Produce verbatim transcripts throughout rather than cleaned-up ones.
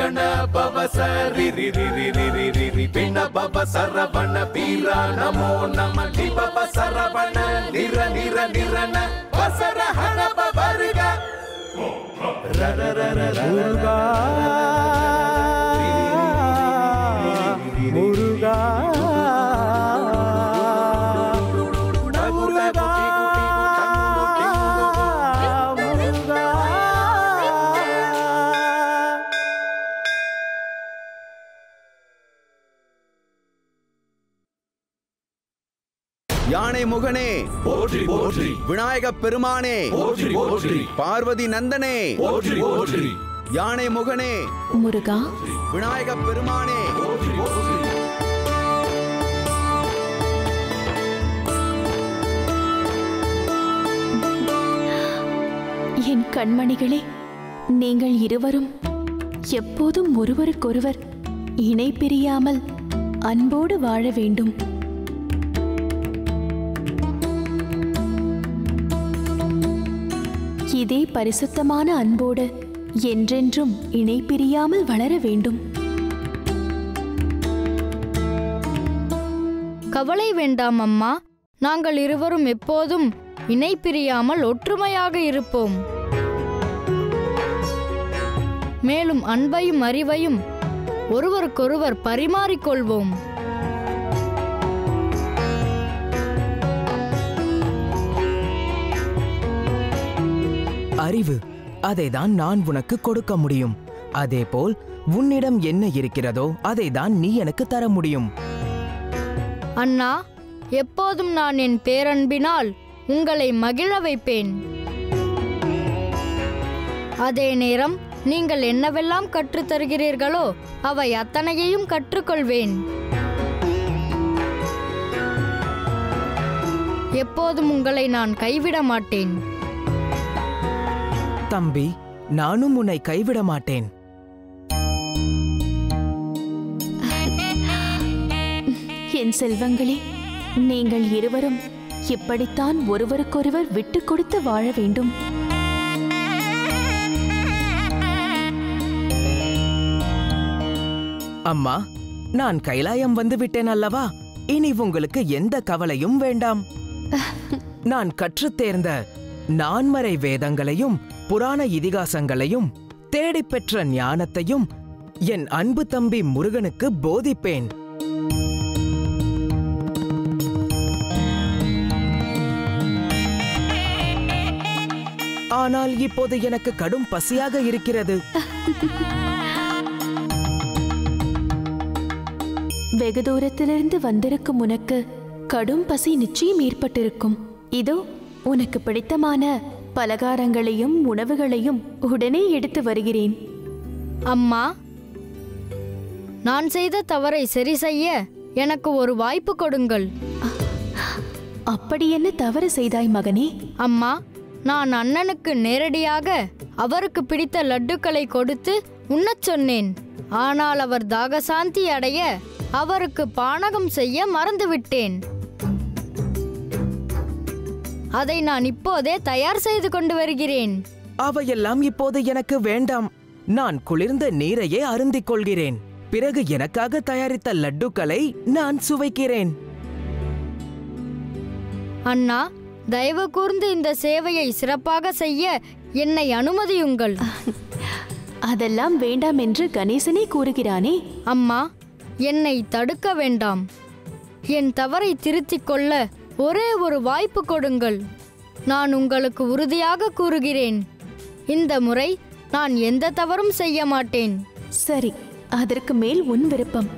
ಗಣ ಭವ ಸರಿ ರಿ ರಿ ರಿ ರಿ ರಿ ರಿ ರಿ ಪಿಣ ಭವ ಸರವಣ ವೀರ ನಮೋ ನಮ ಲಿ ಭವ ಸರವಣ ನಿರ ನಿರ ನಿರನ ವಸರ ಹಣ ಭವರ್ಗ ರ ರ ರ ರ ರ ಮುರುಗಾ யானை முகனே போற்றி போற்றி, விநாயக பெருமானே போற்றி போற்றி, பார்வதி நந்தனே போற்றி போற்றி, யானை முகனே முருகா, விநாயக பெருமானே போற்றி போற்றி. என் கண்மணிகளே, நீங்கள் இருவரும் எப்போதும் ஒருவருக்கொருவர் இணை பிரியாமல் அன்போடு வாழ வேண்டும். இதே பரிசுத்தமான அன்போடு என்றென்றும் இணை பிரியாமல் வளர வேண்டும். கவலை வேண்டாம் அம்மா, நாங்கள் இருவரும் எப்போதும் இணை பிரியாமல் ஒற்றுமையாக இருப்போம். மேலும் அன்பையும் அறிவையும் ஒருவருக்கொருவர் பரிமாறிக்கொள்வோம். அறிவு, அதைதான் நான் உனக்கு கொடுக்க முடியும். அதேபோல் உன்னிடம் என்ன இருக்கிறதோ அதைதான் நீ எனக்கு தர முடியும். அண்ணா, எப்போதும் நான் என் பேரன்பினால் உங்களை மகிழ வைப்பேன். அதே நேரம் நீங்கள் என்னவெல்லாம் கற்றுத் தருகிறீர்களோ அவை அத்தனையையும் கற்றுக்கொள்வேன். எப்போதும் உங்களை நான் கைவிட மாட்டேன். தம்பி, நானும் உன்னை கைவிட மாட்டேன். என் செல்வங்களே, நீங்கள் இருவரும் இப்படித்தான் ஒருவருக்கொருவர் விட்டு கொடுத்து வாழ வேண்டும். அம்மா, நான் கைலாயம் வந்து விட்டேன் அல்லவா? இனி உங்களுக்கு எந்த கவலையும் வேண்டாம். நான் கற்றுத் தேர்ந்த நான்மறை வேதங்களையும் புராண இதிகாசங்களையும் தேடிப் பெற்ற ஞானத்தையும் என் அன்பு தம்பி முருகனுக்கு போதிப்பேன். ஆனால் இப்போது எனக்கு கடும் பசியாக இருக்கிறது. வெகு தூரத்திலிருந்து வந்திருக்கும் உனக்கு கடும் பசி நிச்சயம் ஏற்பட்டிருக்கும். இதோ உனக்கு பிடித்தமான பலகாரங்களையும் உணவுகளையும் உடனே எடுத்து வருகிறேன். அம்மா, நான் செய்த தவறை சரி செய்ய எனக்கு ஒரு வாய்ப்பு கொடுங்கள். அப்படி என்ன தவறு செய்தாய் மகனே? அம்மா, நான் அண்ணனுக்கு நேரடியாக அவருக்கு பிடித்த லட்டுக்களை கொடுத்து உண்ணச் சொன்னேன். ஆனால் அவர் தாகசாந்தி அடைய அவருக்கு பானகம் செய்ய மறந்துவிட்டேன். அதை நான் இப்போதே தயார் செய்து கொண்டு வருகிறேன். அவையெல்லாம் இப்போது எனக்கு வேண்டாம். நான் குளிர்ந்த நீரையே அருந்திக் கொள்கிறேன். பிறகு எனக்காக தயாரித்த லட்டுக்களை நான் சுவைக்கிறேன். அண்ணா, தயவு கூர்ந்து இந்த சேவையை சிறப்பாக செய்ய என்னை அனுமதியுங்கள். அதெல்லாம் வேண்டாம் என்று கணேசனே கூறுகிறானே. அம்மா, என்னை தடுக்க வேண்டாம். என் தவறை திருத்திக் கொள்ள ஒரே ஒரு வாய்ப்பு கொடுங்கள். நான் உங்களுக்கு உறுதியாக கூறுகிறேன், இந்த முறை நான் எந்த தவறும் செய்ய மாட்டேன். சரி, அதற்கு மேல் உன் விருப்பம்.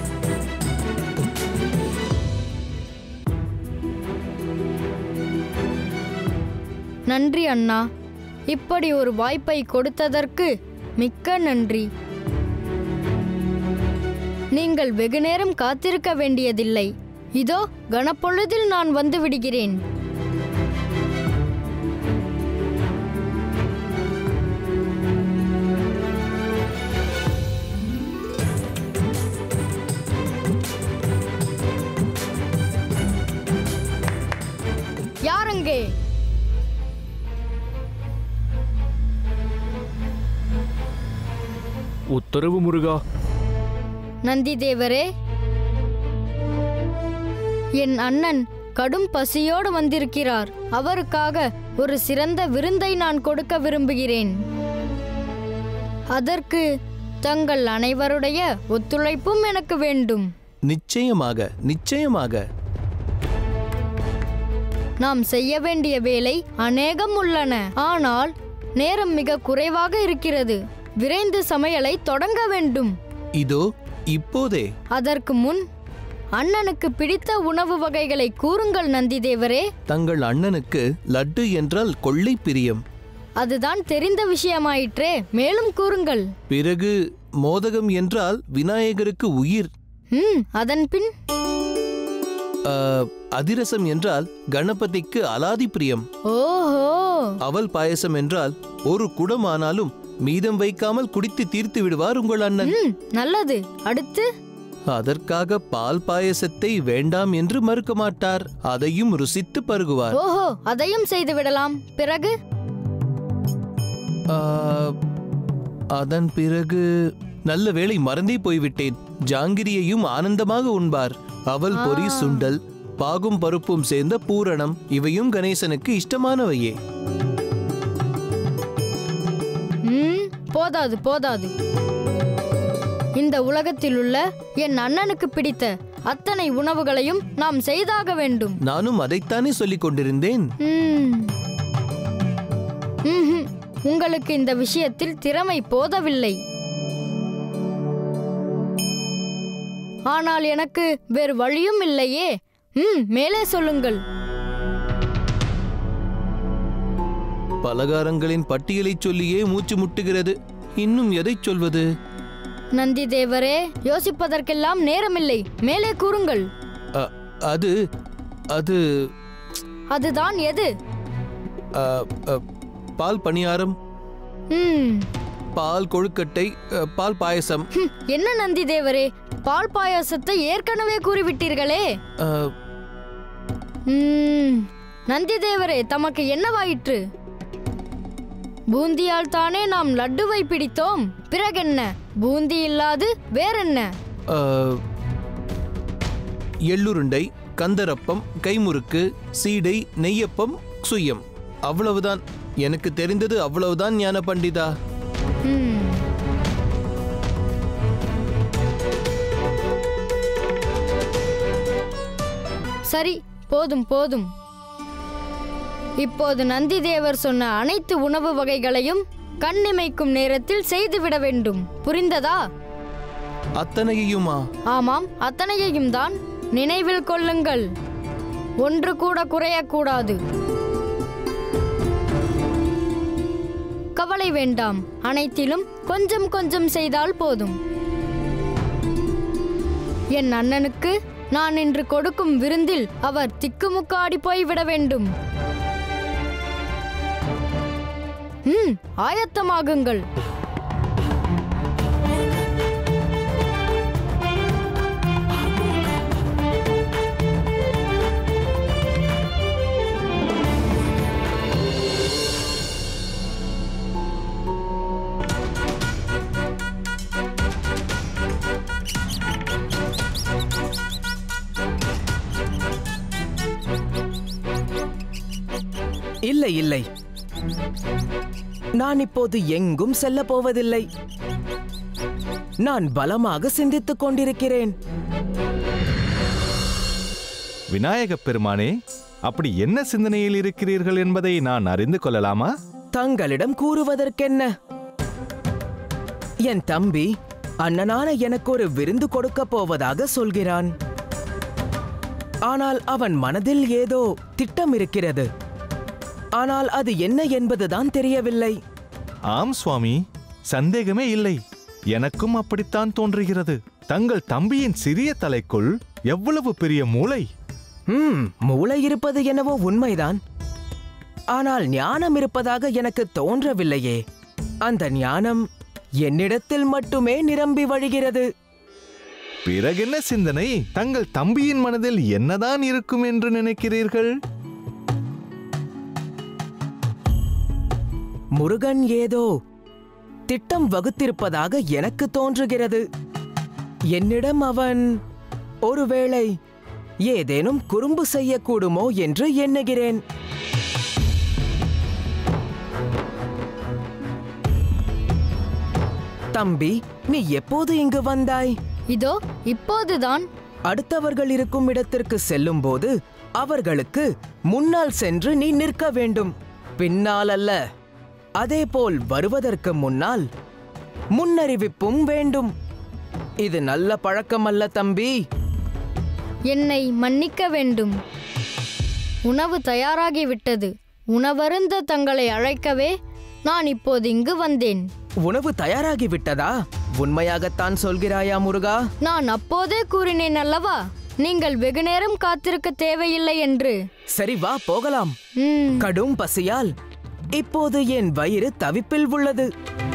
நன்றி அண்ணா, இப்படி ஒரு வாய்ப்பை கொடுத்ததற்கு மிக்க நன்றி. நீங்கள் வெகு நேரம் காத்திருக்க வேண்டியதில்லை. இதோ கணப்பொழுதில் நான் வந்து விடுகிறேன். யாருங்கே? உத்தரவு முருகா. நந்தி தேவரே, என் அண்ணன் கடும் பசியோடு வந்திருக்கிறார். அவருக்காக ஒரு சிறந்த விருந்தை நான் கொடுக்க விரும்புகிறேன். அதற்கு தங்கள் அனைவருடைய ஒத்துழைப்பும் எனக்கு வேண்டும். நிச்சயமாக நிச்சயமாக. நாம் செய்ய வேண்டிய வேலை அநேகம் உள்ளன. ஆனால் நேரம் மிக குறைவாக இருக்கிறது. விரைந்து சமையலை தொடங்க வேண்டும். இதோ இப்போதே. அதற்கு முன் அண்ணனுக்கு பிடித்த உணவு வகைகளை கூறுங்கள் நந்தி தேவரே. தங்கள் அண்ணனுக்கு லட்டு என்றால் கொள்ளை பிரியம். அதுதான் தெரிந்த விஷயமாயிற்றே, மேலும் கூறுங்கள். பிறகு மோதகம் என்றால் விநாயகருக்கு உயிர். ம் அதன் பின் ஆ, அதிரசம் என்றால் கணபதிக்கு அலாதி பிரியம். ஓஹோ. அவல் பாயசம் என்றால் ஒரு குடம் ஆனாலும் மீதம் வைக்காமல் குடித்து தீர்த்து விடுவார் உங்கள் அண்ணன். ம் நல்லது. அடுத்து? அதற்காக பால் பாயசத்தை வேண்டாம் என்று மறுக்க மாட்டார். அதையும் ருசித்து பருகுவார். ஓஹோ, அதையும் செய்து விடலாம். பிறகு? ஆ, அதன் பிறகு நல்ல வேளை மறந்தே போய்விட்டேன். ஜாங்கிரியையும் ஆனந்தமாக உண்பார். அவல் பொரி, சுண்டல், பாகும் பருப்பும் சேர்ந்த பூரணம் இவையும் கணேசனுக்கு இஷ்டமானவையே. ம் போதாது போதாது. இந்த உலகத்தில் உள்ள என் அண்ணனுக்கு பிடித்த அத்தனை உணவுகளையும் நாம் செய்தாக வேண்டும். நானும் அதைத்தானே சொல்லிக் கொண்டிருந்தேன். ம். ம்ஹும். உங்களுக்கு இந்த விஷயத்தில் திறமை போதவில்லை. ஆனால் எனக்கு வேறு வழியும் இல்லையே. ம் மேலே சொல்லுங்கள். பலகாரங்களின் பட்டியலை சொல்லியே மூச்சு முட்டுகிறது. இன்னும் எதை சொல்வது? நந்தி தேவரே, யோசிப்பதற்கெல்லாம் நேரமில்லை. மேலே கூறுங்கள். அ- அது அது அதுதான் எது? அ, அ, பால் பணியாரம், ம் பால் கொழுக்கட்டை, அ, பால் பாயசம். ஹம், என்ன நந்தி தேவரே, பால் பாயாசத்தை ஏற்கனவே கூறிவிட்டீர்களே. அ, ம், நந்தி தேவரே, தமக்கு என்னவாயிற்று? பூந்தியால் தானே நாம் லட்டுவை பிடித்தோம். பிறகென்ன? பூந்தி இல்லாது வேறென்ன? அ, எள்ளுருண்டை, கந்தரப்பம், கைமுறுக்கு, சீடை, நெய்யப்பம், சுயம். அவ்வளவுதான். எனக்கு தெரிந்தது அவ்வளவுதான் ஞான பண்டிதா. ம். சரி, போதும் போதும். இப்போது நந்தி தேவர் சொன்ன அனைத்து உணவு வகைகளையும் கண்ணிமைக்கும் நேரத்தில் செய்துவிட வேண்டும். புரிந்ததா? அத்தனையுமா? ஆமாம், அத்தனையையும் தான். நினைவில் கொள்ளுங்கள், ஒன்று கூட குறையக்கூடாது. கவலை வேண்டாம், அனைத்திலும் கொஞ்சம் கொஞ்சம் செய்தால் போதும். என் அண்ணனுக்கு நான் இன்று கொடுக்கும் விருந்தில் அவர் திக்குமுக்காடி போய்விட வேண்டும். ம் ஆயத்தமாகுங்கள். இல்லை இல்லை, நான் இப்போது எங்கும் செல்ல போவதில்லை. நான் பலமாக சிந்தித்துக் கொண்டிருக்கிறேன். விநாயகப் பெருமானே, அப்படி என்ன சிந்தனையில் இருக்கிறீர்கள் என்பதை நான் அறிந்து கொள்ளலாமா? தங்களிடம் கூறுவதற்கென்ன? என் தம்பி அண்ணனான எனக்கு ஒரு விருந்து கொடுக்க போவதாக சொல்கிறான். ஆனால் அவன் மனதில் ஏதோ திட்டம் இருக்கிறது. ஆனால் அது என்ன என்பதுதான் தெரியவில்லை. ஆம் சுவாமி, சந்தேகமே இல்லை. எனக்கும் அப்படித்தான் தோன்றுகிறது. தங்கள் தம்பியின் சிறிய தலைக்குள் எவ்வளவு பெரிய மூளை! ம் மூளை இருப்பது என்னவோ உண்மைதான். ஆனால் ஞானம் இருப்பதாக எனக்கு தோன்றவில்லையே. அந்த ஞானம் என்னிடத்தில் மட்டுமே நிரம்பி வழிகிறது. பிறகென்ன சிந்தனை? தங்கள் தம்பியின் மனதில் என்னதான் இருக்கும் என்று நினைக்கிறீர்கள்? முருகன் ஏதோ திட்டம் வகுத்திருப்பதாக எனக்கு தோன்றுகிறது. என்னிடம் அவன் ஒருவேளை ஏதேனும் குறும்பு செய்யக்கூடுமோ என்று எண்ணுகிறேன். தம்பி, நீ எப்போது இங்கு வந்தாய்? இதோ இப்போதுதான். அடுத்தவர்கள் இருக்கும் இடத்திற்கு செல்லும் போது அவர்களுக்கு முன்னால் சென்று நீ நிற்க வேண்டும், பின்னால் அல்ல. அதேபோல் வருவதற்கு முன்னால் முன்னறிவிப்பும் வேண்டும். இது நல்ல பழக்கமல்ல தம்பி. என்னை மன்னிக்க வேண்டும். உணவு தயாராகிவிட்டது. உணவருந்த தங்களை அழைக்கவே நான் இப்போது இங்கு வந்தேன். உணவு தயாராகிவிட்டதா? உண்மையாகத்தான் சொல்கிறாயா முருகா? நான் அப்போதே கூறினேன் அல்லவா, நீங்கள் வெகு நேரம் காத்திருக்க தேவையில்லை என்று. சரி, வா போகலாம். ம், கடும் பசியால் இப்போது என் வயிறு தவிப்பில் உள்ளது.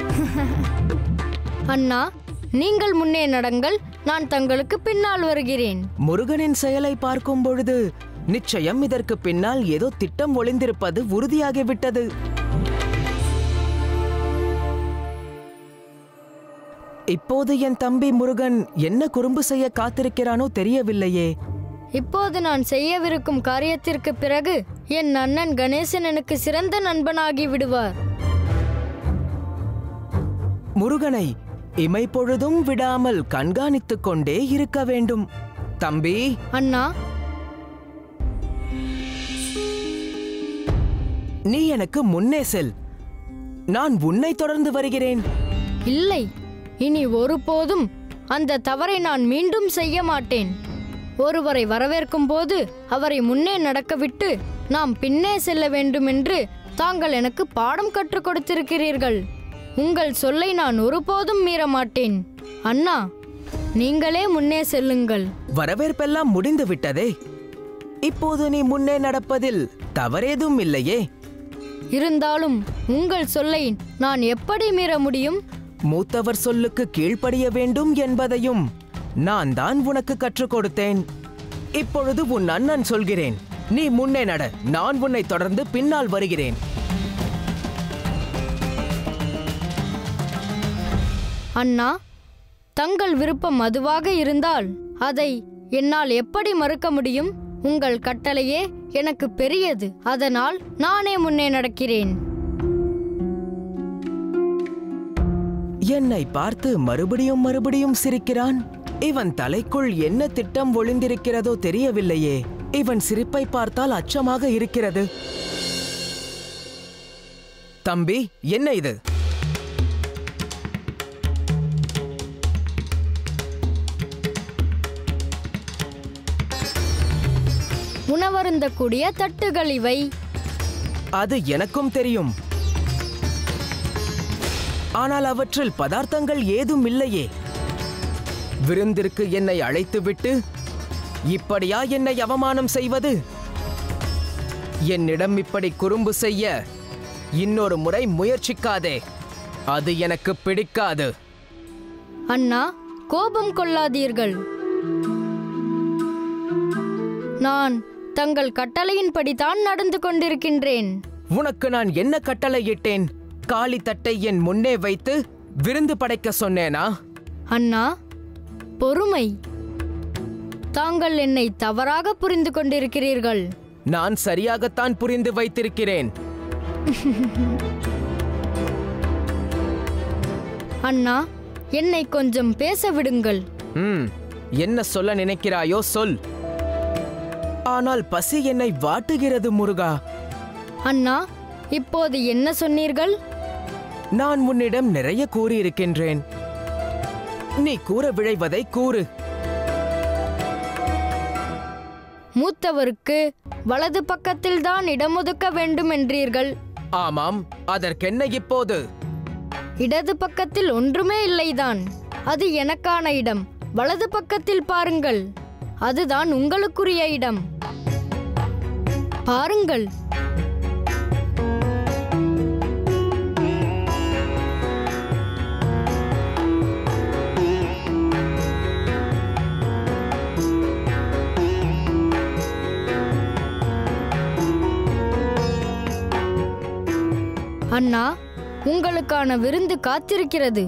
அண்ணா, நீங்கள் முன்னே நடங்கள், நான் தங்களுக்கு பின்னால் வருகிறேன். முருகனின் செயலை பார்க்கும் பொழுது நிச்சயம் இதற்கு பின்னால் ஏதோ திட்டம் ஒளிந்திருப்பது உறுதியாகிவிட்டது. இப்போது என் தம்பி முருகன் என்ன குறும்பு செய்ய காத்திருக்கிறானோ தெரியவில்லையே. இப்போது நான் செய்யவிருக்கும் காரியத்திற்கு பிறகு என் அண்ணன் கணேசன் எனக்கு சிறந்த நண்பனாகி விடுவார். முருகனை இமைப்பொழுதும் விடாமல் கண்காணித்துக் கொண்டே இருக்க வேண்டும். தம்பி, அண்ணா, நீ எனக்கு முன்னே செல், நான் உன்னை தொடர்ந்து வருகிறேன். இல்லை, இனி ஒருபோதும் அந்த தவறை நான் மீண்டும் செய்ய மாட்டேன். ஒருவரை வரவேற்கும் போது அவரை முன்னே நடக்கவிட்டு நாம் பின்னே செல்ல வேண்டும் என்று தாங்கள் எனக்கு பாடம் கற்றுக் கொடுத்திருக்கிறீர்கள். உங்கள் சொல்லை நான் ஒருபோதும் மீற மாட்டேன். அண்ணா, நீங்களே முன்னே செல்லுங்கள். வரவேற்பெல்லாம் முடிந்து விட்டதே. இப்போது நீ முன்னே நடப்பதில் தவறேதும் இல்லையே. இருந்தாலும் உங்கள் சொல்லை நான் எப்படி மீற முடியும்? மூத்தவர் சொல்லுக்கு கீழ்ப்படிய வேண்டும் என்பதையும் நான் தான் உனக்கு கற்றுக் கொடுத்தேன். இப்பொழுது உன் அண்ணன் சொல்கிறேன், நீ முன்னே நட, நான் உன்னை தொடர்ந்து பின்னால் வருகிறேன். அண்ணா, தங்கள் விருப்பம் அதுவாக இருந்தால் அதை என்னால் எப்படி மறுக்க முடியும்? உங்கள் கட்டளையே எனக்கு பெரியது, அதனால் நானே முன்னே நடக்கிறேன். என்னை பார்த்து மறுபடியும் மறுபடியும் சிரிக்கிறான். இவன் தலைக்குள் என்ன திட்டம் ஒளிந்திருக்கிறதோ தெரியவில்லையே. இவன் சிரிப்பை பார்த்தால் அச்சமாக இருக்கிறது. தம்பி, என்ன இது? உணவருந்தக்கூடிய தட்டுகள் இவை. அது எனக்கும் தெரியும். ஆனால் அவற்றில் பதார்த்தங்கள் ஏதும் இல்லையே. விருந்திற்கு என்னை அழைத்துவிட்டு இப்படியா என்னை அவமானம் செய்வது? என்னிடம் இப்படி குறும்பு செய்ய இன்னொரு முறை முயற்சிக்காதே, அது எனக்கு பிடிக்காது. அண்ணா, கோபம் கொள்ளாதீர்கள். நான் தங்கள் கட்டளையின்படிதான் நடந்து கொண்டிருக்கின்றேன். உனக்கு நான் என்ன கட்டளையிட்டேன்? காளி தட்டை என் முன்னே வைத்து விருந்து படைக்க சொன்னேனா? அண்ணா, பொறுமை. தாங்கள் என்னை தவறாக புரிந்து கொண்டிருக்கிறீர்கள். நான் சரியாகத்தான் புரிந்து வைத்திருக்கிறேன். அண்ணா, என்னை கொஞ்சம் பேச விடுங்கள். ம், என்ன சொல்ல நினைக்கிறாயோ சொல். ஆனால் பசி என்னை வாட்டுகிறது முருகா. அண்ணா, இப்போது என்ன சொன்னீர்கள்? நான் உன்னிடம் நிறைய கூறியிருக்கின்றேன். நீ கூற விழைவதை கூறு. மூத்தவருக்கு வலது பக்கத்தில் தான் இடம் ஒதுக்க வேண்டும் என்றீர்கள். ஆமாம், அதற்கென்ன இப்போது? இடது பக்கத்தில் ஒன்றுமே இல்லைதான். அது எனக்கான இடம். வலது பக்கத்தில் பாருங்கள், அதுதான் உங்களுக்குரிய இடம். பாருங்கள். அண்ணா, உங்களுக்கான விருந்து காத்திருக்கிறது.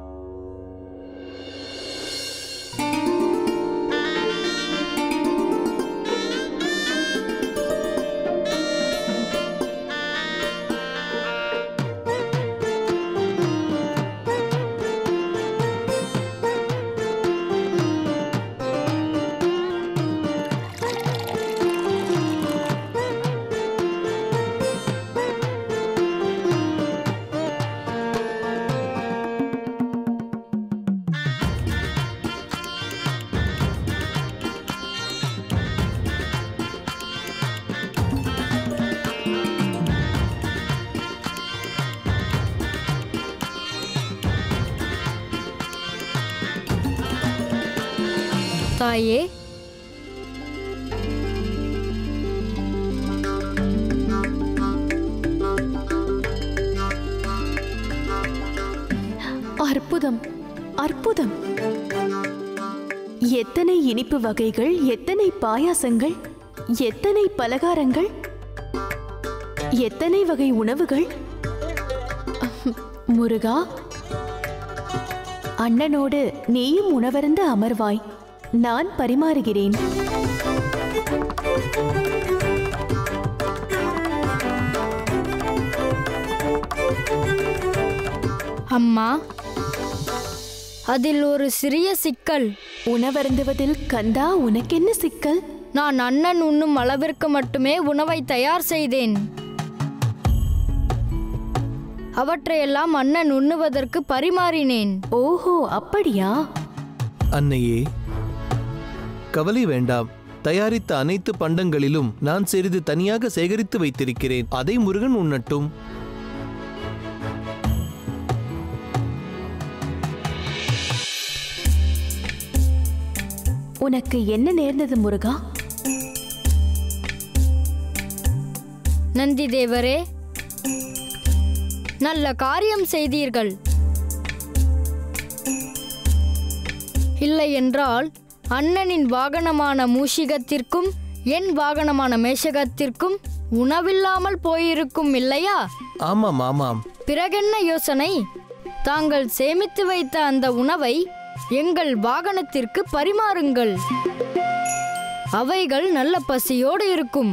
தாயே, அற்புதம், அற்புதம்! எத்தனை இனிப்பு வகைகள், எத்தனை பாயாசங்கள், எத்தனை பலகாரங்கள், எத்தனை வகை உணவுகள்! முருகா, அண்ணனோடு நீயும் உணவருந்த அமர்வாய். நான் பரிமாறுகிறேன். அம்மா, அதில் ஒரு சிறிய சிக்கல். உணவருந்துவதில் கந்தா உனக்கென்ன சிக்கல்? நான் அண்ணன் உண்ணும் அளவிற்கு மட்டுமே உணவை தயார் செய்தேன். அவற்றையெல்லாம் அண்ணன் உண்ணுவதற்கு பரிமாறினேன். ஓஹோ, அப்படியா? அன்னையே, கவலை வேண்டாம். தயாரித்த அனைத்து பண்டங்களிலும் நான் சிறிது தனியாக சேகரித்து வைத்திருக்கிறேன். அதை முருகன் உண்ணட்டும். உனக்கு என்ன நேர்ந்தது முருகா? நந்தி தேவரே, நல்ல காரியம் செய்தீர்கள். இல்லை என்றால் அண்ணனின் வாகனமான மூஷிகத்திற்கும் என் வாகனமான மேஷகத்திற்கும் உணவில்லாமல் போயிருக்கும் இல்லையா? ஆமாம் ஆமாம். பிறகென்ன யோசனை? தாங்கள் சேமித்து வைத்த அந்த உணவை எங்கள் வாகனத்திற்கு பரிமாறுங்கள். அவைகள் நல்ல பசியோடு இருக்கும்.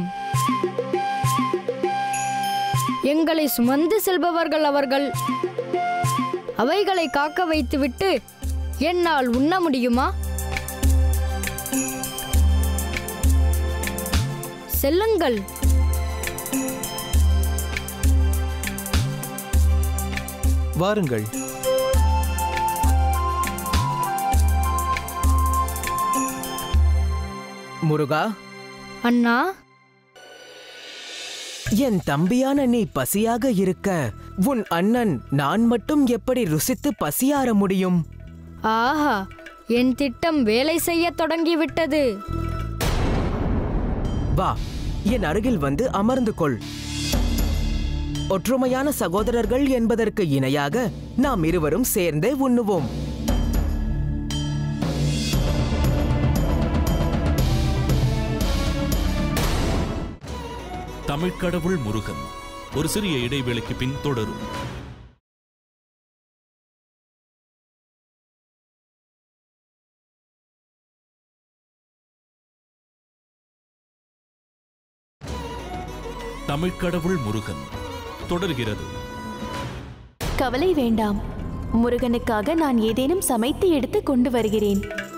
எங்களை சுமந்து செல்பவர்கள் அவர்கள். அவைகளை காக்க வைத்துவிட்டு என்னால் உண்ண முடியுமா? செல்லுங்கள். வாருங்கள். முருகா, அண்ணா, என் தம்பியான நீ பசியாக இருக்க உன் அண்ணன் நான் மட்டும் எப்படி ருசித்து பசியார முடியும்? ஆஹா, என் திட்டம் வேலை செய்ய தொடங்கிவிட்டது. வா, என் அருகில் வந்து அமர்ந்து கொள். ஒற்றுமையான சகோதரர்கள் என்பதற்கு இணையாக நாம் இருவரும் சேர்ந்தே உண்ணுவோம். தமிழ்க்கடவுள் முருகன் ஒரு சிறிய இடைவேளைக்கு பின் தொடரும். தமிழ்க்கடவுள் முருகன் தொடர்கிறது. கவலை வேண்டாம். முருகனுக்காக நான் ஏதேனும் சமைத்து எடுத்து கொண்டு வருகிறேன்.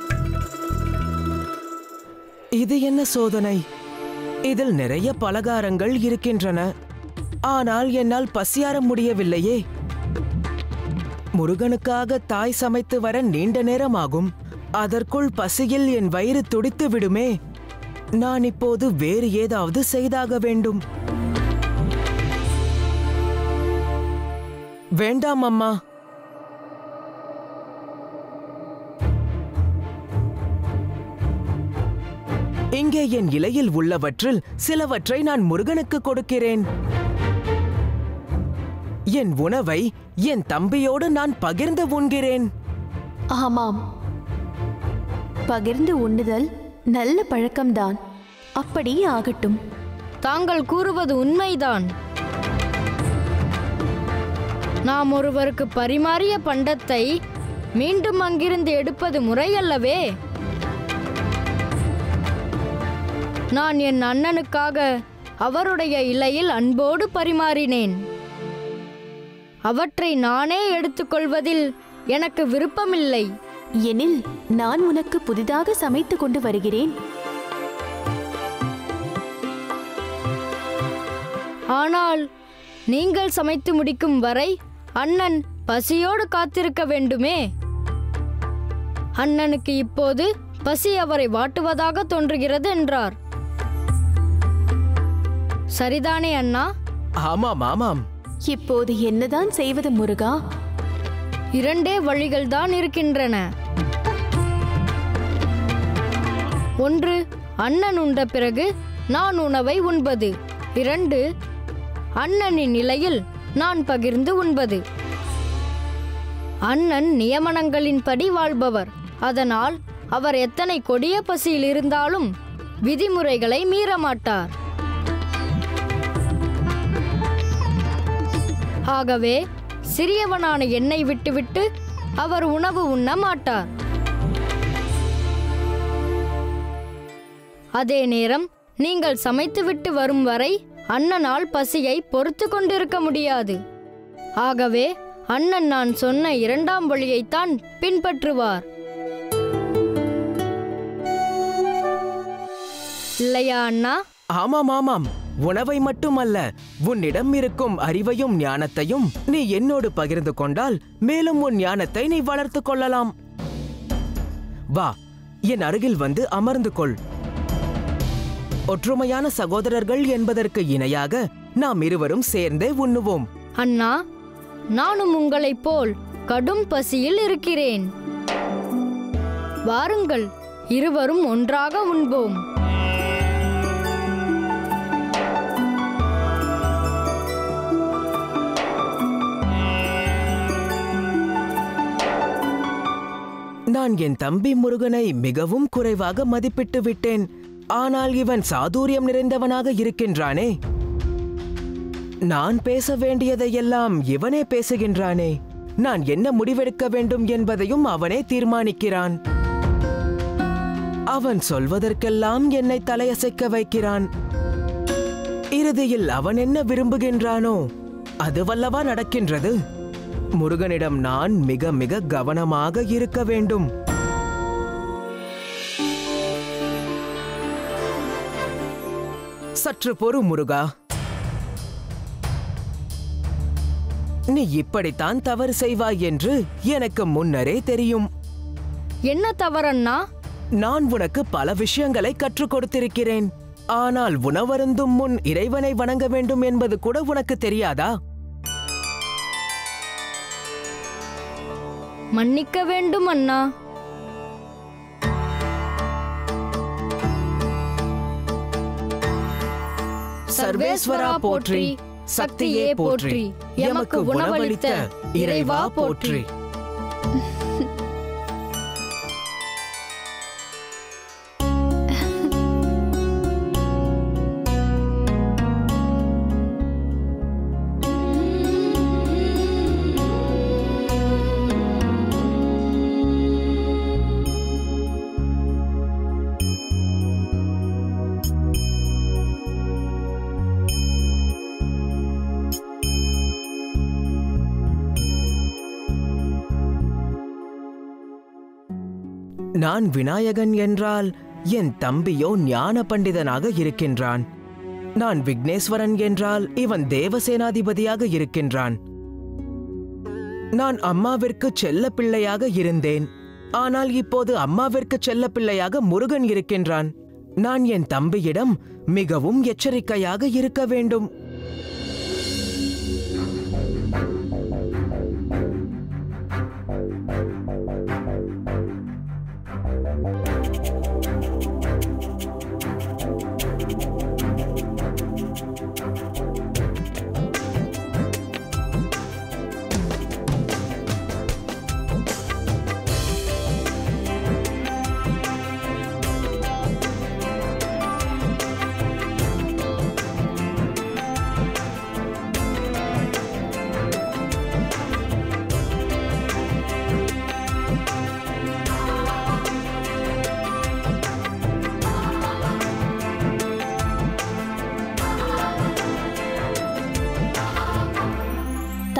இது என்ன சோதனை? இதில் நிறைய பலகாரங்கள் இருக்கின்றன. ஆனால் என்னால் பசியார முடியவில்லையே. முருகனுக்காக தாய் சமைத்து வர நீண்ட நேரம் ஆகும். அதற்குள் பசியில் என் வயிறு துடித்து விடுமே. நான் இப்போது வேறு ஏதாவது செய்தாக வேண்டும். வேண்டாம் அம்மா. இங்கே என் இலையில் உள்ளவற்றில் சிலவற்றை நான் முருகனுக்கு கொடுக்கிறேன். என் உணவை என் தம்பியோடு நான் பகிர்ந்து உண்கிறேன். ஆமாம், பகிர்ந்து உண்ணுதல் நல்ல பழக்கம்தான். அப்படியே ஆகட்டும். தாங்கள் கூறுவது உண்மைதான். நாம் ஒருவருக்கு பரிமாறிய பண்டத்தை மீண்டும் அங்கிருந்து எடுப்பது முறையல்லவே. நான் என் அண்ணனுக்காக அவருடைய இலையில் அன்போடு பரிமாறினேன். அவற்றை நானே எடுத்துக்கொள்வதில் எனக்கு விருப்பமில்லை. எனில் நான் உனக்கு புதிதாக சமைத்து கொண்டு வருகிறேன். ஆனால் நீங்கள் சமைத்து முடிக்கும் வரை அண்ணன் பசியோடு காத்திருக்க வேண்டுமே. அண்ணனுக்கு இப்போது பசி அவரை வாட்டுவதாக தோன்றுகிறது என்றார். சரிதானே அண்ணா? ஆமாம் ஆமாம். இப்போது என்னதான் செய்வது முருகா? இரண்டே வழிகள் தான் இருக்கின்றன. ஒன்று, அண்ணன் உண்ட பிறகு நான் உணவை உண்பது. இரண்டு, அண்ணனின் நிலையில் நான் பகிர்ந்து உண்பது. அண்ணன் நியமனங்களின்படி வாழ்பவர். அதனால் அவர் எத்தனை கொடிய பசியில் இருந்தாலும் விதிமுறைகளை மீறமாட்டார். ஆகவே சிறியவனான என்னை விட்டுவிட்டு அவர் உணவு உண்ண மாட்டார். அதே நேரம் நீங்கள் சமைத்துவிட்டு வரும் வரை அண்ணனால் பசியை பொறுத்து கொண்டிருக்க முடியாது. ஆகவே அண்ணன் நான் சொன்ன இரண்டாம் வழியைத்தான் பின்பற்றுவார். இல்லையா அண்ணா? ஆமாம் ஆமாம். உணவை மட்டுமல்ல, உன்னிடம் இருக்கும் அறிவையும் ஞானத்தையும் நீ என்னோடு பகிர்ந்து கொண்டால் மேலும் உன் ஞானத்தை நீ வளர்த்து கொள்ளலாம். வா, என் அருகில் வந்து அமர்ந்து கொள். ஒற்றுமையான சகோதரர்கள் என்பதற்கு இணையாக நாம் இருவரும் சேர்ந்தே உண்ணுவோம். அண்ணா, நானும் உங்களைப் போல் கடும் பசியில் இருக்கிறேன். வாருங்கள், இருவரும் ஒன்றாக உண்போம். நான் என் தம்பி முருகனை மிகவும் குறைவாக மதிப்பிட்டு விட்டேன். ஆனால் இவன் சாதுரியம் நிறைந்தவனாக இருக்கின்றானே. நான் பேச வேண்டியதையெல்லாம் இவனே பேசுகின்றானே. நான் என்ன முடிவெடுக்க வேண்டும் என்பதையும் அவனே தீர்மானிக்கிறான். அவன் சொல்வதற்கெல்லாம் என்னை தலையசைக்க வைக்கிறான். இறுதியில் அவன் என்ன விரும்புகின்றானோ அதுவல்லவா நடக்கின்றது. முருகனிடம் நான் மிக மிக கவனமாக இருக்க வேண்டும். சற்று பொறு முருகா. நீ இப்படித்தான் தவறு செய்வாய் என்று எனக்கு முன்னரே தெரியும். என்ன தவறண்ணா? நான் உனக்கு பல விஷயங்களை கற்றுக் கொடுத்திருக்கிறேன். ஆனால் உணவருந்தும் முன் இறைவனை வணங்க வேண்டும் என்பது கூட உனக்கு தெரியாதா? மன்னிக்க வேண்டும் அண்ணா. சர்வேஸ்வரா போற்றி, சக்தியே போற்றி, எமக்கு உணவளித்த இறைவா போற்றி. நான் விநாயகன் என்றால் என் தம்பியோ ஞான பண்டிதனாக இருக்கின்றான். நான் விக்னேஸ்வரன் என்றால் இவன் தேவசேனாதிபதியாக இருக்கின்றான். நான் அம்மாவிற்கு செல்ல பிள்ளையாக இருந்தேன். ஆனால் இப்போது அம்மாவிற்கு செல்ல பிள்ளையாக முருகன் இருக்கின்றான். நான் என் தம்பியிடம் மிகவும் எச்சரிக்கையாக இருக்க வேண்டும்.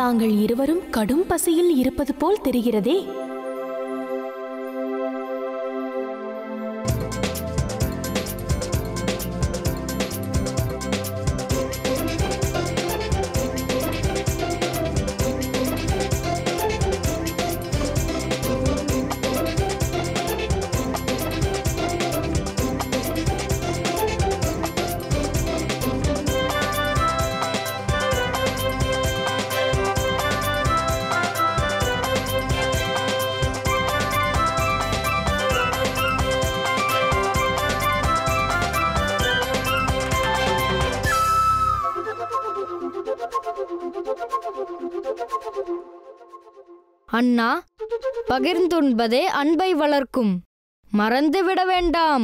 தாங்கள் இருவரும் கடும் பசியில் இருப்பது போல் தெரிகிறதே. அண்ணா, பகிர்ந்துண்பதே அன்பை வளர்க்கும். மறந்துவிட வேண்டாம்.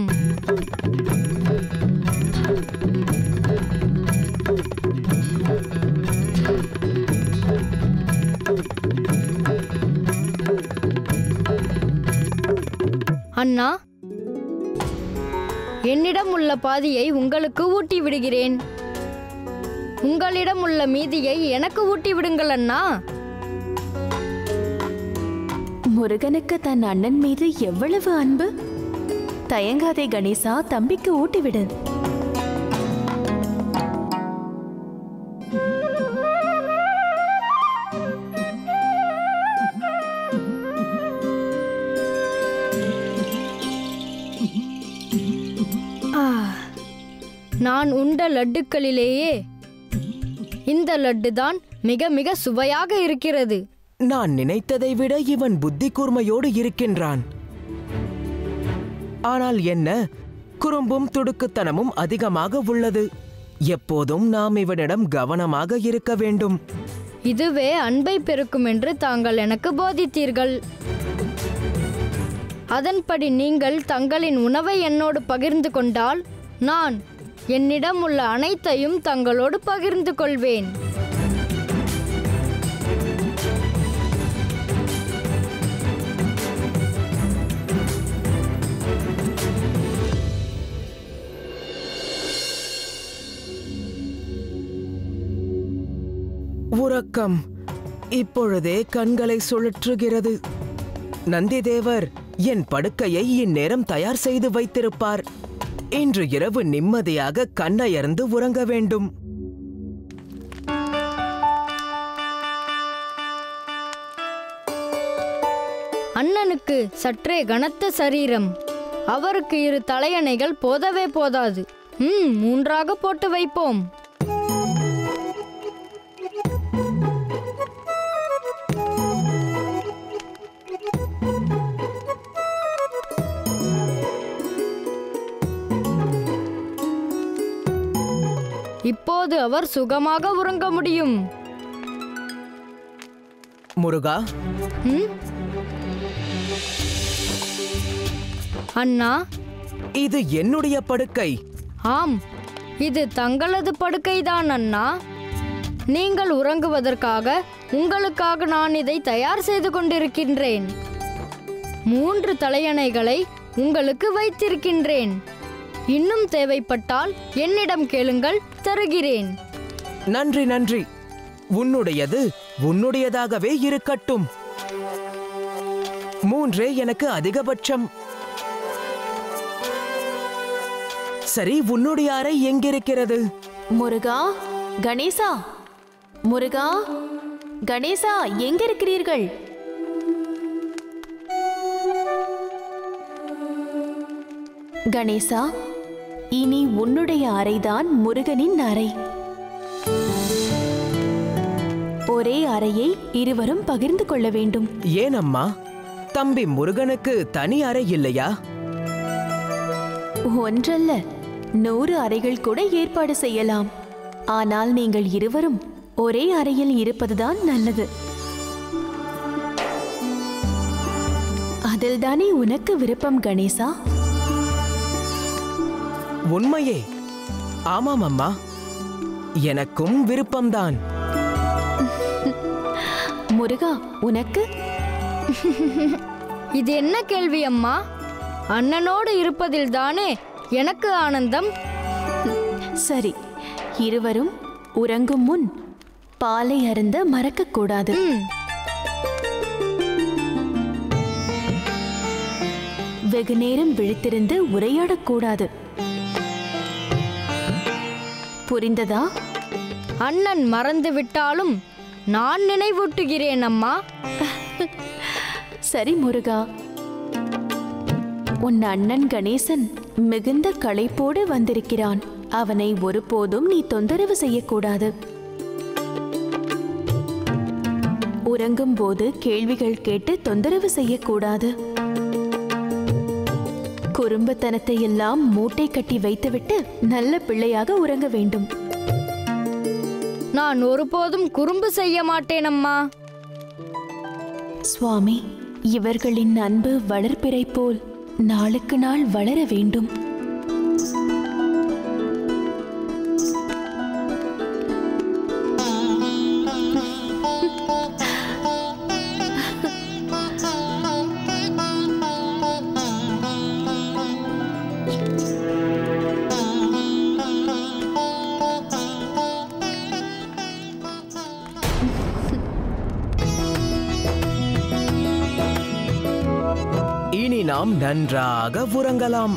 அண்ணா, என்னிடம் உள்ள பாதியை உங்களுக்கு ஊட்டி விடுகிறேன். உங்களிடம் உள்ள மீதியை எனக்கு ஊட்டி விடுங்கள் அண்ணா. முருகனுக்கு தன் அண்ணன் மீது எவ்வளவு அன்பு! தயங்காதே கணேசா, தம்பிக்கு ஊட்டிவிடு. நான் உண்ட லட்டுக்களிலேயே இந்த லட்டு தான் மிக மிக சுவையாக இருக்கிறது. நான் நினைத்ததை விட இவன் புத்தி கூர்மையோடு இருக்கின்றான். ஆனால் என்ன, குறும்பும் துடுக்குத்தனமும் அதிகமாக உள்ளது. எப்போதும் நாம் இவனிடம் கவனமாக இருக்க வேண்டும். இதுவே அன்பை பெருக்கும் என்று தாங்கள் எனக்கு போதித்தீர்கள். அதன்படி நீங்கள் தங்களின் உணவை என்னோடு பகிர்ந்து கொண்டால் நான் என்னிடம் உள்ள அனைத்தையும் தங்களோடு பகிர்ந்து கொள்வேன். உறக்கம் இப்பொழுதே கண்களை சுழற்றுகிறது. நந்திதேவர் என் படுக்கையை இந்நேரம் தயார் செய்து வைத்திருப்பார். இன்று இரவு நிம்மதியாக கண்ணயர்ந்து உறங்க வேண்டும். அண்ணனுக்கு சற்றே கனத்த சரீரம். அவருக்கு இரு தலையணைகள் போதவே போதாது. ம் மூன்றாக போட்டு வைப்போம். இப்போது அவர் சுகமாக உறங்க முடியும். முருகா, அண்ணா, இது என்னுடைய படுக்கை. ஆம், இது தங்களது படுக்கைதான் அண்ணா. நீங்கள் உறங்குவதற்காக உங்களுக்காக நான் இதை தயார் செய்து கொண்டிருக்கின்றேன். மூன்று தலையணைகளை உங்களுக்கு வைத்திருக்கின்றேன். இன்னும் தேவைப்பட்டால் என்னிடம் கேளுங்கள், தருகிறேன். நன்றி நன்றி. உன்னுடையது உன்னுடையதாகவே இருக்கட்டும். மூன்றே எனக்கு அதிகபட்சம். சரி, உன்னுடைய அறை எங்கிருக்கிறது? முருகா, கணேசா, முருகா, கணேசா, எங்கிருக்கிறீர்கள்? கணேசா, இனி உன்னுடைய அறைதான் முருகனின் அறை. ஒரே அறையை இருவரும் பகிர்ந்து கொள்ள வேண்டும். ஏன் அம்மா, தம்பி முருகனுக்கு தனி அறை இல்லையா? ஒன்றல்ல, நூறு அறைகள் கூட ஏற்பாடு செய்யலாம். ஆனால் நீங்கள் இருவரும் ஒரே அறையில் இருப்பதுதான் நல்லது. அதில்தானே உனக்கு விருப்பம் கணேசா? உண்மையே. ஆமாம் அம்மா, எனக்கும் விருப்பம்தான். முருகா, உனக்கு? இது என்ன கேள்வி அம்மா? அண்ணனோடு இருப்பதில் தானே எனக்கு ஆனந்தம். சரி, இருவரும் உறங்கும் முன் பாலை அருந்த மறக்க கூடாது. வெகு நேரம் விழித்திருந்து உரையாடக்கூடாது. புரிந்ததா? அண்ணன் மறந்து விட்டாலும் நான் நினைவூட்டுகிறேன் அம்மா. சரி முருகா, உன் அண்ணன் கணேசன் மிகுந்த களைப்போடு வந்திருக்கிறான். அவனை ஒருபோதும் நீ தொந்தரவு செய்யக்கூடாது. உறங்கும் போது கேள்விகள் கேட்டு தொந்தரவு செய்யக்கூடாது. குறும்புத்தனத்தை எல்லாம் மூட்டை கட்டி வைத்துவிட்டு நல்ல பிள்ளையாக உறங்க வேண்டும். நான் ஒருபோதும் குறும்பு செய்ய மாட்டேன் அம்மா. சுவாமி, இவர்களின் அன்பு வளர்ப்பிறை போல் நாளுக்கு நாள் வளர வேண்டும். இனி நாம் நன்றாக உறங்கலாம்.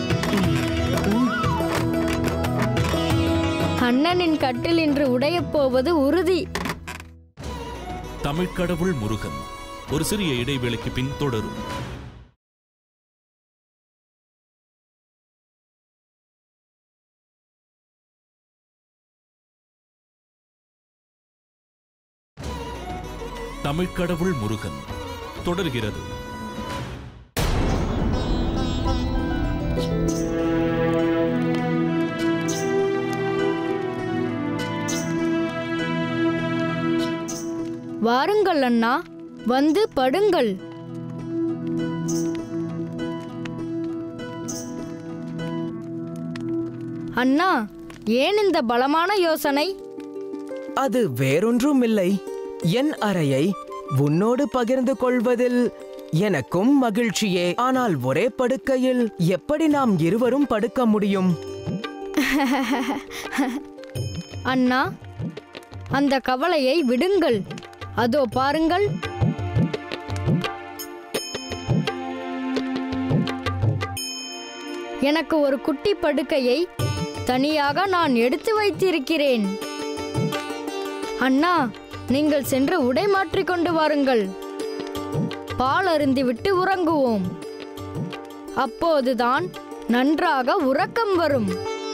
அண்ணனின் கட்டில் இன்று உடையப் போவது உறுதி. தமிழ்க்கடவுள் முருகன் ஒரு சிறிய இடைவேளைக்கு பின் தொடரும். தமிழ்க்கடவுள் முருகன் தொடர்கிறது. வாருங்கள் அண்ணா, வந்து படுங்கள். அண்ணா, ஏன் இந்த பலமான யோசனை? அது வேறொன்றும் இல்லை. என் அறையை உன்னோடு பகிர்ந்து கொள்வதில் எனக்கும் மகிழ்ச்சியே. ஆனால் ஒரே படுக்கையில் எப்படி நாம் இருவரும் படுக்க முடியும்? அண்ணா, அந்த கவலையை விடுங்கள். அதோ பாருங்கள், எனக்கு ஒரு குட்டி படுக்கையை தனியாக நான் எடுத்து வைத்திருக்கிறேன். அண்ணா, நீங்கள் சென்று உடை மாற்றிக் கொண்டு வாருங்கள். பால் அருந்திவிட்டு உறங்குவோம். அப்போதுதான் நன்றாக உறக்கம் வரும்.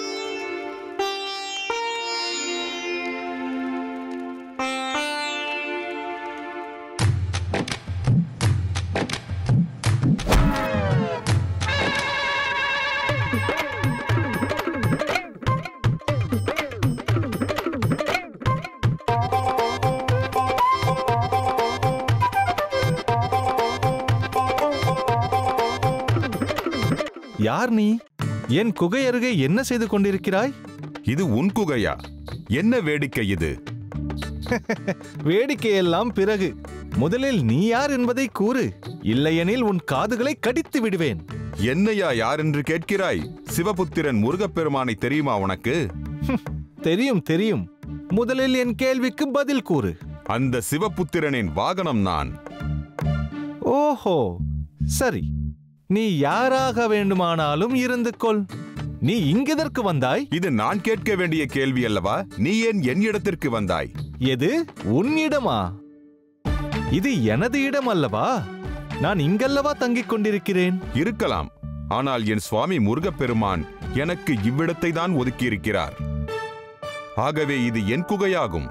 யார் நீ? என் குகை அருகே என்ன செய்து கொண்டிருக்கிறாய்? இது உன் குகையா? என்ன வேடிக்கை இது? வேடிக்கையெல்லாம் பிறகு, முதலில் நீ யார் என்பதை கூறு. இல்லையெனில் உன் காதுகளை கடித்து விடுவேன். என்னையா யார் என்று கேட்கிறாய்? சிவபுத்திரன் முருகப்பெருமானை தெரியுமா உனக்கு? தெரியும் தெரியும். முதலில் என் கேள்விக்கு பதில் கூறு. அந்த சிவபுத்திரனின் வாகனம் நான். ஓஹோ, சரி. நீ யாராக வேண்டுமானாலும் இருந்து கொள். நீ இங்கெதற்கு வந்தாய்? இது நான் கேட்க வேண்டிய கேள்வி அல்லவா? நீ ஏன் என் இடத்திற்கு வந்தாய்? எது உன் இடமா? இது எனது இடம் அல்லவா? நான் இங்கல்லவா தங்கிக் கொண்டிருக்கிறேன். இருக்கலாம். ஆனால் என் சுவாமி முருகப்பெருமான் எனக்கு இவ்விடத்தை தான் ஒதுக்கியிருக்கிறார். ஆகவே இது என் குகையாகும்.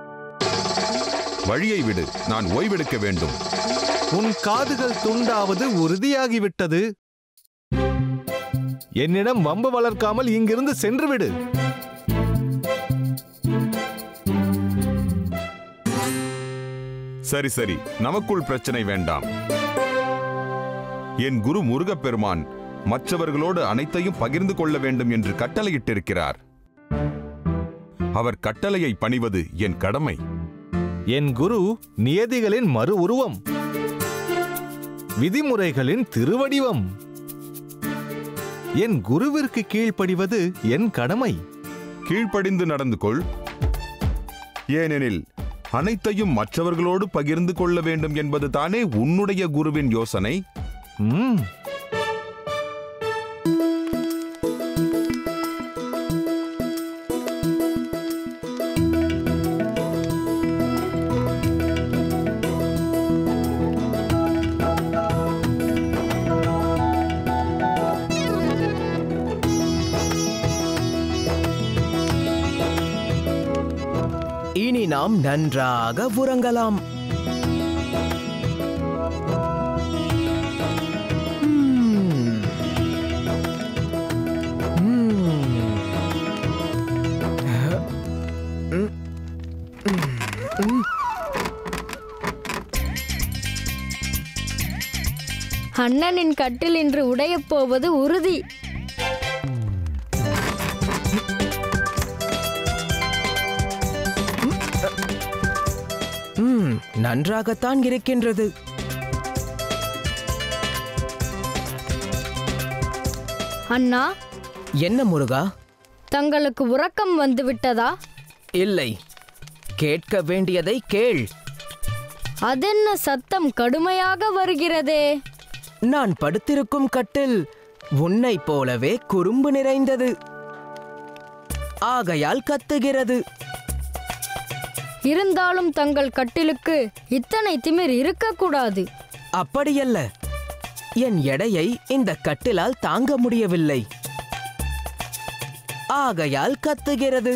வழியை விடு, நான் ஓய்வெடுக்க வேண்டும். உன் காதுகள் துண்டாவது உறுதியாகிவிட்டது. என்னிடம் வம்பு வளர்க்காமல் இங்கிருந்து சென்று விடு. சரி சரி, நமக்குள் பிரச்சனை வேண்டாம். என் குரு முருகப்பெருமான் மற்றவர்களோடு அனைத்தையும் பகிர்ந்து கொள்ள வேண்டும் என்று கட்டளையிட்டிருக்கிறார். அவர் கட்டளையை பணிவது என் கடமை. என் குரு நியதிகளின் மறு உருவம், விதிமுறைகளின் திருவடிவம். என் குருவிற்கு கீழ்ப்படிவது என் கடமை. கீழ்ப்படிந்து நடந்து கொள். ஏனெனில் அனைத்தையும் மற்றவர்களோடு பகிர்ந்து கொள்ள வேண்டும் என்பது தானே உன்னுடைய குருவின் யோசனை. ம் இனி நாம் நன்றாக உறங்கலாம். அண்ணனின் கட்டில் இன்று உடையப் போவது உறுதி. ம், நன்றாகத்தான் இருக்கின்றது. அண்ணா, என்ன முருகா? தங்களுக்கு உறக்கம் வந்து விட்டதா? இல்லை, கேட்க வேண்டியதை கேள். அதென்ன சத்தம் கடுமையாக வருகிறதே? நான் படுத்திருக்கும் கட்டில் உன்னைப் போலவே குறும்பு நிறைந்தது, ஆகையால் கத்துகிறது. இருந்தாலும் தங்கள் கட்டிலுக்கு இத்தனை திமிர் இருக்கக்கூடாது. அப்படியல்ல, என் எடையை இந்த கட்டிலால் தாங்க முடியவில்லை, ஆகையால் கத்துகிறது.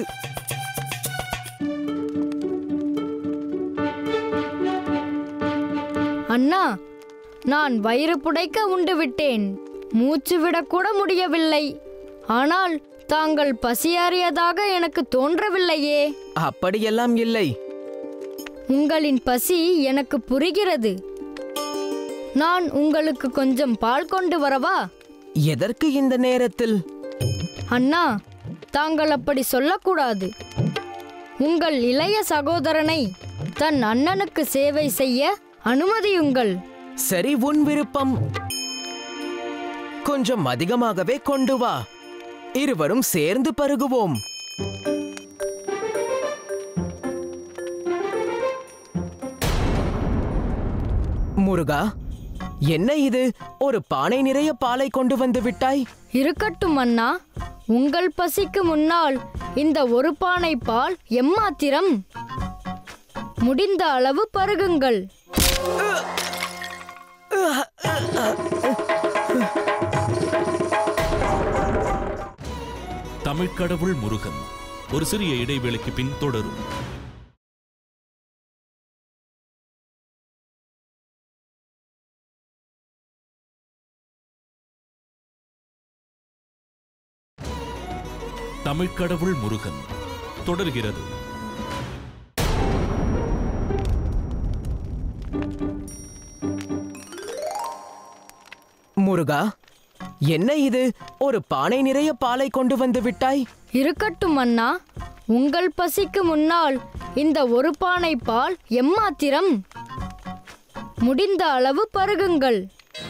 அண்ணா, நான் வயிறு புடைக்க உண்டு விட்டேன், மூச்சு விடக்கூட முடியவில்லை. ஆனால் தாங்கள் பசியாறியதாக எனக்கு தோன்றவில்லையே. அப்படியெல்லாம் இல்லை. உங்களின் பசி எனக்கு புரிகிறது. நான் உங்களுக்கு கொஞ்சம் பால் கொண்டு வரவா? எதற்கு இந்த நேரத்தில்? அண்ணா, தாங்கள் அப்படி சொல்லக்கூடாது. உங்கள் இளைய சகோதரனை தன் அண்ணனுக்கு சேவை செய்ய அனுமதியுங்கள். சரி, உன் விருப்பம். கொஞ்சம் அதிகமாகவே கொண்டு வா, இருவரும் சேர்ந்து பருகுவோம். முருகா, என்ன இது? ஒரு பானை நிறைய பாலை கொண்டு வந்து விட்டாய். இருக்கட்டும் அண்ணா, உங்கள் பசிக்கு முன்னால் இந்த ஒரு பானை பால் எம்மாத்திரம்? முடிந்த அளவு பருகுங்கள். தமிழ்க்கடவுள் முருகன் ஒரு சிறிய இடைவேளைக்கு பின் தொடரும். தமிழ்க்கடவுள் முருகன் தொடர்கிறது. முருகா, என்ன இது? ஒரு பானை நிறைய பாலை கொண்டு வந்து விட்டாய். இருக்கட்டும் அண்ணா, உங்கள் பசிக்கு முன்னால் இந்த ஒரு பானை பால் எம்மாத்திரம்? முடிந்த அளவு பருகுங்கள்.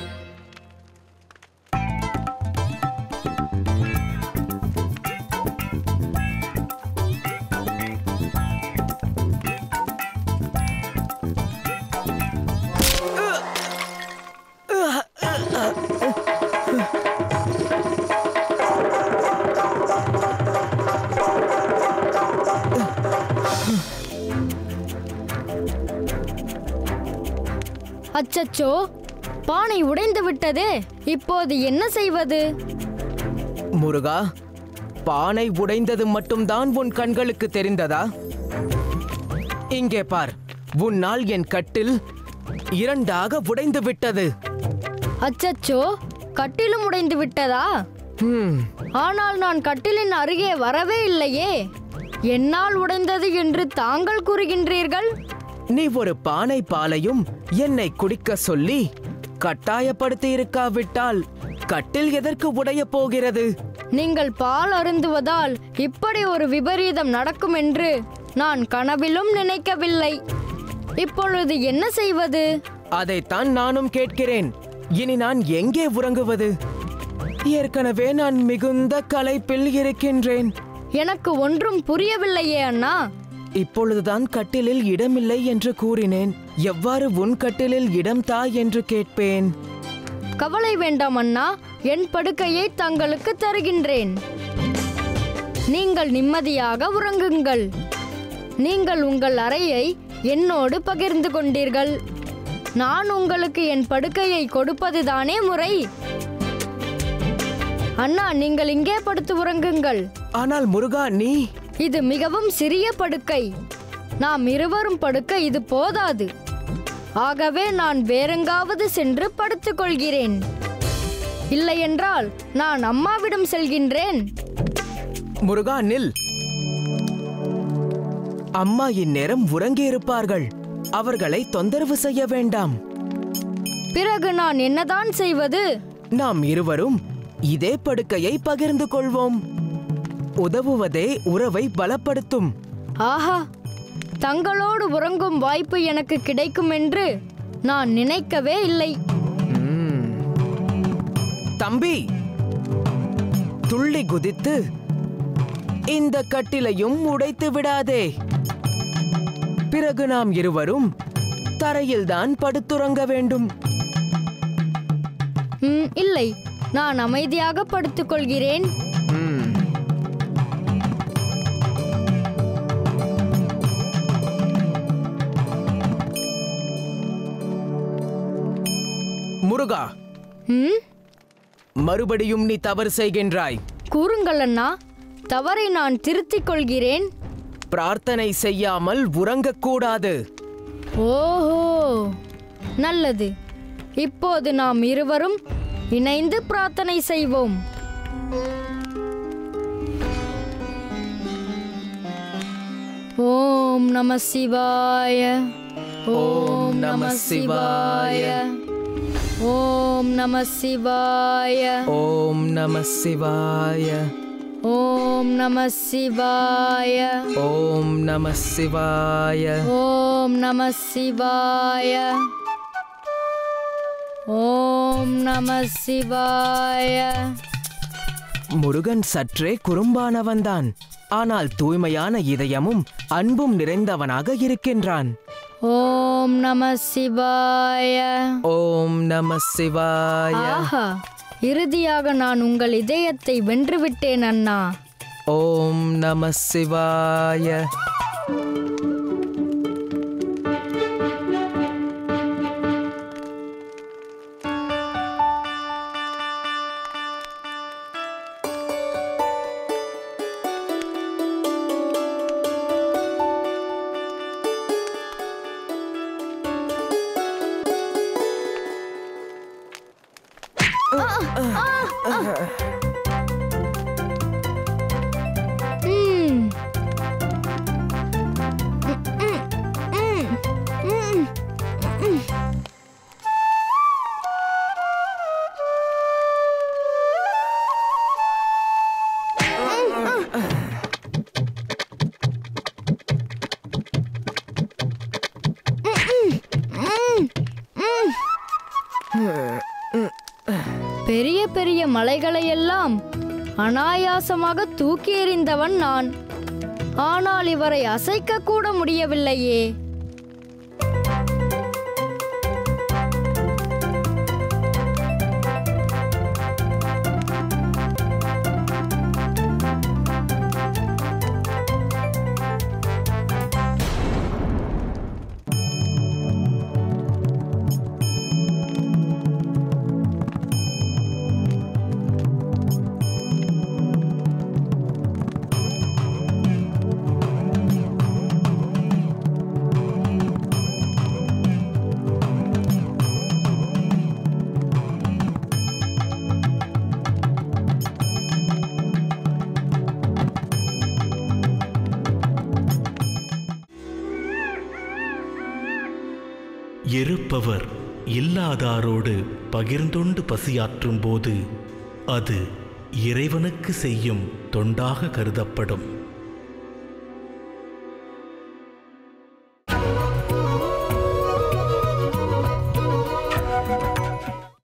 அச்சச்சோ, பானை உடைந்து விட்டதே. இப்போது என்ன செய்வது? முருகா, பானை உடைந்தது மட்டும்தான் உன் கண்களுக்கு தெரிந்ததா? இங்கே பார், உன்னால் என் கட்டில் இரண்டாக உடைந்து விட்டது. அச்சச்சோ, கட்டிலும் உடைந்து விட்டதா? ம், ஆனால் நான் கட்டிலின் அருகே வரவே இல்லையே. என்னால் உடைந்தது என்று தாங்கள் கூறுகின்றீர்கள். நீ ஒரு பானை பாலையும் என்னை குடிக்க சொல்லி கட்டாயப்படுத்தி இருக்காவிட்டால் கட்டில் எதற்கு உடைய போகிறது? நீங்கள் பால் அருந்துவதால் இப்படி ஒரு விபரீதம் நடக்கும் என்று நான் கனவிலும் நினைக்கவில்லை. இப்பொழுது என்ன செய்வது? அதைத்தான் நானும் கேட்கிறேன். இனி நான் எங்கே உறங்குவது? ஏற்கனவே நான் மிகுந்த களைப்பில் இருக்கின்றேன். எனக்கு ஒன்றும் புரியவில்லையே அண்ணா. இப்பொழுதுதான் கட்டிலில் இடமில்லை என்று கூறினேன். எவ்வாறு உன் கட்டிலில் இடம் தா என்று கேட்பேன்? கவலை வேண்டாம் அண்ணா, என் படுக்கையை தங்களுக்கு தருகின்றேன். நீங்கள் நிம்மதியாக உறங்குங்கள். நீங்கள் உங்கள் அறையை என்னோடு பகிர்ந்து கொண்டீர்கள். நான் உங்களுக்கு என் படுக்கையை கொடுப்பதுதானே முறை. அண்ணா, நீங்கள் இங்கே படுத்து உறங்குங்கள். ஆனால் முருகா, நீ இது மிகவும் சிறிய படுக்கை. நாம் இருவரும் படுக்க இது போதாது. ஆகவே நான் வேறெங்காவது சென்று படுத்துக் கொள்கிறேன். இல்லையென்றால் நான் அம்மாவிடம் செல்கின்றேன். முருகா, நில். அம்மா இந்நேரம் உறங்கியிருப்பார்கள். அவர்களை தொந்தரவு செய்ய வேண்டாம். பிறகு நான் என்னதான் செய்வது? நாம் இருவரும் இதே படுக்கையை பகிர்ந்து கொள்வோம். உதவுவதே உறவை பலப்படுத்தும். ஆஹா, தங்களோடு உறங்கும் வாய்ப்பு எனக்கு கிடைக்கும் என்று நான் நினைக்கவே இல்லை. தம்பி, துள்ளி குதித்து இந்த கட்டிலையும் உடைத்து விடாதே. பிறகு நாம் இருவரும் தரையில்தான் படுத்துறங்க வேண்டும். ம், இல்லை, நான் அமைதியாக படுத்துக் கொள்கிறேன். முருகா, ம், மறுபடியும் நீ தவறு செய்கின்றாய். கூறுங்கள் அண்ணா, தவறை நான் திருத்திக் கொள்கிறேன். பிரார்த்தனை செய்யாமல் உறங்கக்கூடாது. ஓஹோ, நல்லது. இப்போது நாம் இருவரும் இணைந்து பிரார்த்தனை செய்வோம். ஓம் நம சிவாய. ஓம் நம சிவாய. ஓம் நம சிவாய. ஓம் நம சிவாய. ஓம் நம சிவாய. ஓம் நம சிவாய. ஓம் நம சிவாய. ஓம் நம சிவாய. முருகன் சற்றே குறும்பானவன்தான். ஆனால் தூய்மையான இதயமும் அன்பும் நிறைந்தவனாக இருக்கின்றான். ஓம் நம சிவாய. ஓம் நம சிவாய. ஆஹா, இறுதியாக நான் உங்கள் இதயத்தை வென்றுவிட்டேன் அண்ணா. ஓம் நம சிவாய. பெரிய பெரிய மலைகளையெல்லாம் அனாயாசமாக தூக்கி எறிந்தவன் நான். ஆனால் இவரை அசைக்க கூட முடியவில்லையே. இருப்பவர் இல்லாதாரோடு பகிர்ந்தொண்டு பசியாற்றும் போது அது இறைவனுக்கு செய்யும் தொண்டாக கருதப்படும்.